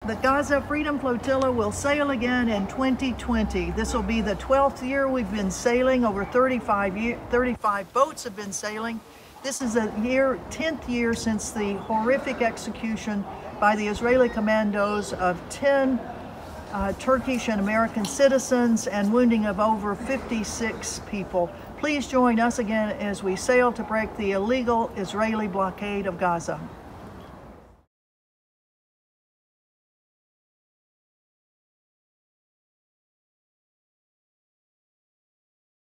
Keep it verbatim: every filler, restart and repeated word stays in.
The Gaza Freedom Flotilla will sail again in twenty twenty. This will be the twelfth year we've been sailing. Over thirty-five, year, thirty-five boats have been sailing. This is a year, tenth year since the horrific execution by the Israeli commandos of ten uh, Turkish and American citizens and wounding of over fifty-six people. Please join us again as we sail to break the illegal Israeli blockade of Gaza.